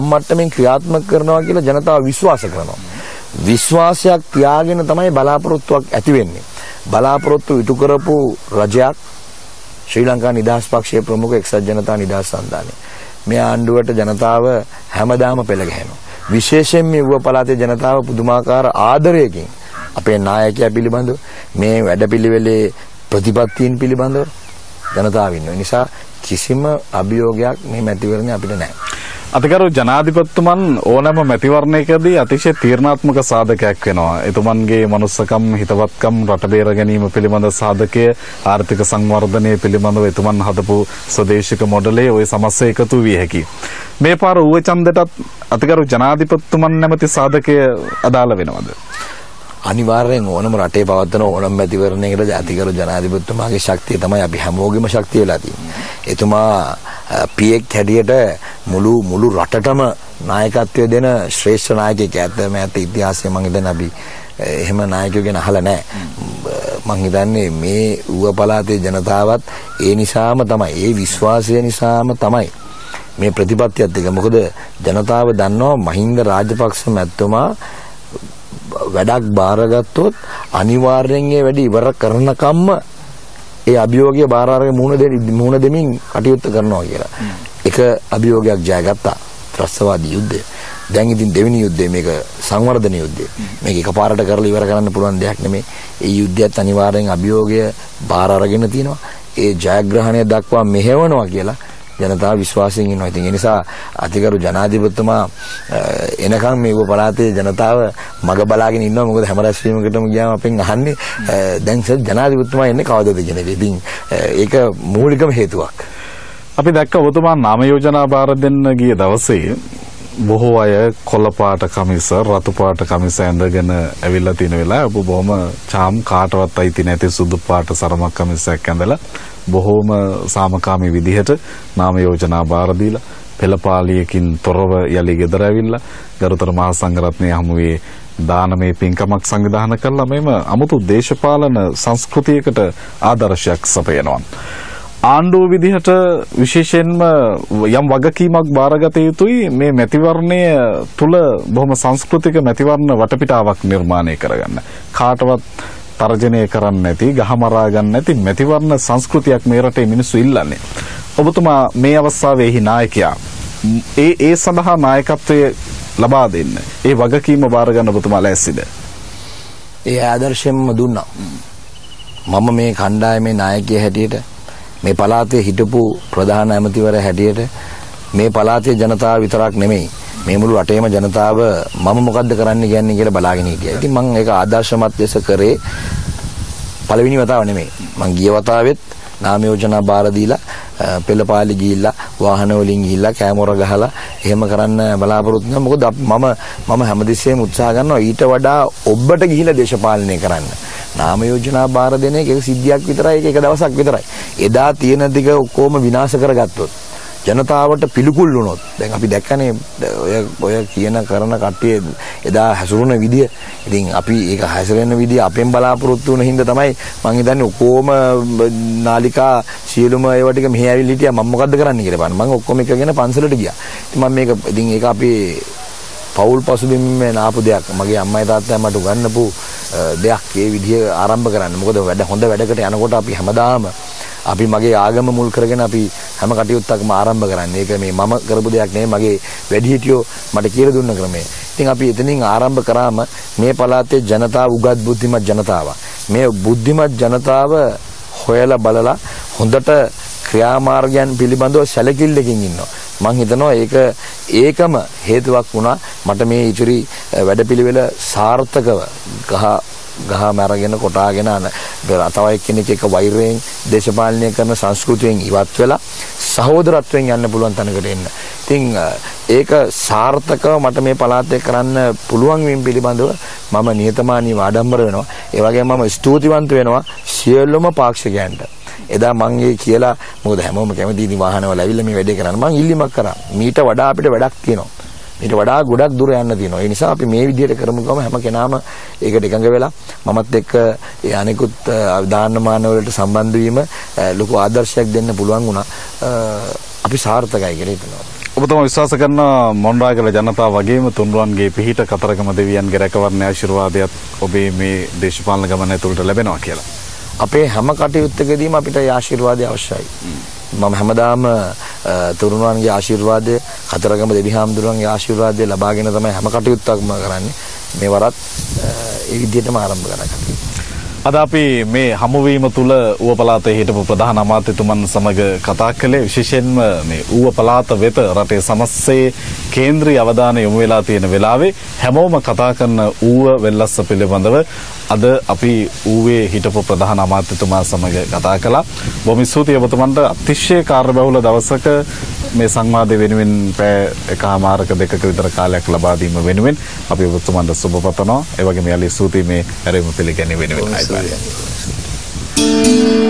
මට්ටමින් ක්‍රියාත්මක කරනවා කියලා ජනතාව විශ්වාස කරනවා. විශ්වාසයක් තියාගෙන තමයි බලාපොරොත්තුවක් ඇති වෙන්නේ. බලාපොරොත්තු ඉටු කරපු රජයක් ශ්‍රී ලංකා නිදහස් පක්ෂයේ ප්‍රමුඛ එක්සත් ජනතා නිදහස් සන්ධානය. මේ ආණ්ඩුවට ජනතාව හැමදාම පෙළ ගැහෙනවා. විශේෂයෙන් මේ ඌව පළාතේ ජනතාව පුදුමාකාර ආදරයකින් අපේ නායකයා පිළිබඳව මේ වැඩපිළිවෙලේ ප්‍රතිපත්තීන් පිළිබඳව ජනතාව ඉන්නවා. ඒ නිසා කිසිම අභියෝගයක් මේ මැතිවරණේ අපිට නැහැ. අතිගරු ජනාධිපතිතුමන් ඕනෑම මැතිවරණයකදී අතිශය තීරණාත්මක සාධකයක් වෙනවා. එතුමන්ගේ මනුස්සකම් හිතවත්කම් රට බේර ගැනීම පිළිබඳ සාධකය ආර්ථික සංවර්ධනය පිළිබඳව එතුමන් හදපු ස්වදේශික මොඩලේ ওই සමස්ත එකතු විය හැකියි. මේ පාර ඌව ඡන්දයටත් අතිගරු ජනාධිපතිතුමන් නැමැති සාධකය අදාළ වෙනවද? අනිවාර්යෙන් ඕනම රටේ පවත්වන ඕනම මැතිවරණයකට අතිගරු ජනාධිපතිතුමාගේ ශක්තිය තමයි අපි හැමෝගෙම ශක්තිය වෙලා තියෙන්නේ. එතුමා පියෙක් හැටියට මුළු රටටම නායකත්වය දෙන ශ්‍රේෂ්ඨ නායකයෙක්. ඇත්ත ඉතිහාසයේ මම හිතන්නේ අපි එහෙම නායකයෝ ගැන අහලා නැහැ. මම හිතන්නේ මේ ඌව පළාතේ ජනතාවත් ඒ නිසාම තමයි, ඒ විශ්වාසය නිසාම තමයි මේ ප්‍රතිපත්තියත් එක. මොකද ජනතාව දන්නවා මහින්ද රාජපක්ෂ මැතිතුමා වැඩක් බාරගත්තොත් අනිවාර්යෙන් ඒ වැඩ ඉවර කරනකම්ම ඒ අභියෝගය බාර අරගෙන මුහුණ දෙමින් කටයුත්ත කරනවා කියලා. එක අභියෝගයක් ජයගත්තා. ත්‍රස්තවාදී යුද්ධය. දැන් ඉතින් දෙවෙනි යුද්ධය මේක සංවර්ධන යුද්ධය. මේක එකපාරට කරලා ඉවර කරන්න පුළුවන් දෙයක් නෙමෙයි. ඒ යුද්ධයත් අනිවාර්යෙන් අභියෝගය බාර අරගෙන තියෙනවා. ඒ ජයග්‍රහණය දක්වා මෙහෙවනවා කියලා ජනතාව විශ්වාසයෙන් ඉන්නවා. ඉතින් ඒ නිසා අතිගරු ජනාධිපතිතුමා එනකන් මේ ඌව පළාතේ ජනතාව මග බලාගෙන ඉන්නවා. මොකද හැම රැස්වීමකටම ගියාම අපෙන් අහන්නේ දැන් සර් ජනාධිපතිතුමා එන්නේ කවදද කියන එක. ඉතින් ඒක මූලිකම හේතුවක්. අපි දැක්ක ඔබතුමා නාම යෝජනා බාර දෙන්න ගිය දවසේ බොහෝ අය කොළ පාට කමිස රතු පාට කමිස ඇඳගෙන ඇවිල්ලා තියෙන වෙලාව ඔබ බොහොම චාම් කාටවත් අයිති නැති සුදු පාට සරමක් කමිසයක් ඇඳලා බොහෝම සාමකාමී විදිහට නාම යෝජනා බාර දීලා පෙළපාලියකින් තොරව යලි ගෙදර ඇවිල්ලා ගරුතර මහා සංඝරත්නය හමුවේ දානමය පින්කමක් සංවිධානය කළා. මේම අමුතු දේශපාලන සංස්කෘතියකට ආදර්ශයක් සපයනවා. ආණ්ඩුව විදිහට විශේෂයෙන්ම යම් වගකීමක් බාරගත යුතුයි මේ මැතිවරණය තුල බොහොම සංස්කෘතික මැතිවරණ වටපිටාවක් නිර්මාණය කරගන්න. කාටවත් තර්ජනය කරන්නේ නැති, ගහමරා ගන්න නැති මැතිවරණ සංස්කෘතියක් මේ රටේ මිනිස්සු ඉල්ලන්නේ. ඔබතුමා මේ අවස්ථාවේ නායකයා ඒ සඳහා නායකත්වය ලබා දෙන්න. ඒ වගකීම බාර ගන්න ඔබතුමා ලෑස්තිද? ඒ ආදර්ශයෙන්ම දුන්නා. මම මේ කණ්ඩායමේ නායකයා හැටියට මේ පළාතේ හිටපු ප්‍රධාන ඇමතිවරයා හැටියට මේ පළාතේ ජනතාව විතරක් නෙමෙයි මේ මුළු රටේම ජනතාව මම මොකද්ද කරන්න කියන්නේ කියලා බලාගෙන හිටියා. ඉතින් මම ඒක ආදර්ශමත් ලෙස කරේ පළවෙනි වතාව නෙමෙයි. මම ගිය වතාවෙත් නාම යෝජනා බාර දීලා පෙළපාලි ගිහිල්ලා වාහන වලින් ගිහිල්ලා කැමරා ගහලා එහෙම කරන්න බලාපොරොත්තු වෙනවා. මොකද මම හැමදෙස්සෙම උත්සාහ කරනවා ඊට වඩා ඔබට ගිහිල්ලා දේශපාලනය කරන්න. නාම යෝජනා බාර දෙන එක සිද්ධියක් විතරයි. ඒක එක දවසක් විතරයි. එදා තියෙන ටික ඔක්කොම විනාශ කරගත්තොත් ජනතාවට පිළිකුල් වුණොත් දැන් අපි දැක්කනේ ඔය කියන කරන කට්ටිය එදා හැසිරුණ විදිය. ඉතින් අපි ඒක හැසිරෙන විදිය අපෙන් බලාපොරොත්තු වෙන හින්දා තමයි මං හිතන්නේ ඔක්කොම නාලිකා සියලුම ඒවා ටික මෙහෙ ඇවිල්ලා හිටියා. මම මොකද්ද කරන්න කියලා බලන්න. මං ඔක්කොම එකගෙන පන්සලට ගියා. ඉතින් මම මේක ඉතින් ඒක අපි පෞල් පසුබිම්මේ නාපු දෙයක්. මගේ අම්මයි තාත්තයි මට උගන්වපු දෙයක් ඒ විදිය ආරම්භ කරන්න. මොකද හොඳ වැඩකට යනකොට අපි හැමදාම අපි මගේ ආගම මුල් කරගෙන අපි හැම කටයුත්තක්ම ආරම්භ කරන්නේ. ඒක මේ මම කරපු දෙයක් නෙවෙයි. මගේ වැඩිහිටියෝ මට කියලා දුන්න ක්‍රමය. ඉතින් අපි එතනින් ආරම්භ කරාම මේ පළාතේ ජනතාව උගත් බුද්ධිමත් ජනතාවක්. මේ බුද්ධිමත් ජනතාව හොයලා බලලා හොඳට ක්‍රියාමාර්ගයන් පිළිබඳව සැලකිල්ලකින් ඉන්නවා. මම හිතනවා ඒකම හේතුවක් වුණා මට මේ ඉතිරි වැඩපිළිවෙල සාර්ථකව ගහම අරගෙන කොටාගෙන තව එක්කෙනෙක් එක වෛරයෙන් දේශපාලනය කරන සංස්කෘතියෙන් ඉවත් වෙලා සහෝදරත්වයෙන් යන්න පුළුවන් තැනකට එන්න. ඉතින් ඒක සාර්ථකව මට මේ පළාතේ කරන්න පුළුවන් වීම පිළිබඳව මම නිහතමානීව ආඩම්බර වෙනවා. ඒ වගේම මම ස්තුතිවන්ත වෙනවා සියලුම පාක්ෂිකයන්ට. එදා මම කියලා මොකද හැමෝම කැමති ඉතින් වාහනවල ඇවිල්ලා මේ වැඩේ කරන්න මම ඉල්ලීමක් කරා. මීට වඩා අපිට වැඩක් තියෙනවා. ඊට වඩා ගොඩක් දුර යන්න තියෙනවා. ඒ නිසා අපි මේ විදිහට කරමු ගම හැම කෙනාම ඒකට එකඟ වෙලා මමත් එක්ක ඒ අනිකුත් දානමාන වලට සම්බන්ධ වීම ලොකු ආදර්ශයක් දෙන්න පුළුවන් වුණා. අපි සාර්ථකයි කියලා හිතනවා. ඔබතුමා විශ්වාස කරන මොණරාගල ජනතාව වගේම තුන්රුවන්ගේ පිහිට කතරගම දෙවියන්ගේ රැකවරණ ආශිර්වාදයක් ඔබේ මේ දේශපාලන ගමන ඇතුළත ලැබෙනවා කියලා. අපේ හැම කටයුත්තකදීම අපිට ඒ ආශිර්වාදය අවශ්‍යයි. මම හැමදාම තුන්රුවන්ගේ ආශිර්වාදය, කතරගම දෙවිහාමුදුරන්ගේ ආශිර්වාදය ලබාගෙන තමයි හැම කටයුත්තක්ම කරන්නේ. මේ වරත් ඒ විදිහටම ආරම්භ කරගන්නවා. අද අපි මේ හමුවීම තුල ඌව පළාතේ හිටපු ප්‍රධාන අමාත්‍යතුමන් සමග කතා කළේ විශේෂයෙන්ම මේ ඌව පළාත වෙත රටේ සමස්තයේ කේන්ද්‍රීය අවධානය යොමු වෙලා තියෙන වෙලාවේ හැමෝම කතා කරන ඌව වෙල්ලස්ස පිළිබඳව අද අපි ඌවේ හිටපු ප්‍රධාන අමාත්‍යතුමා සමග කතා කළා. බොහොම ස්තුතියි ඔබතුමන්ට අතිශය කාර්යබහුල දවසක මේ සංවාදය වෙනුවෙන් පැය එකමාරක දෙකක විතර කාලයක් ලබා දීම වෙනුවෙන් අපි ඔබතුමන්ට සුබ පතනවා. ඒ වගේම යාලි ස්තුතියි මේ හැරෙමු පිළිගැනීම වෙනුවෙන්.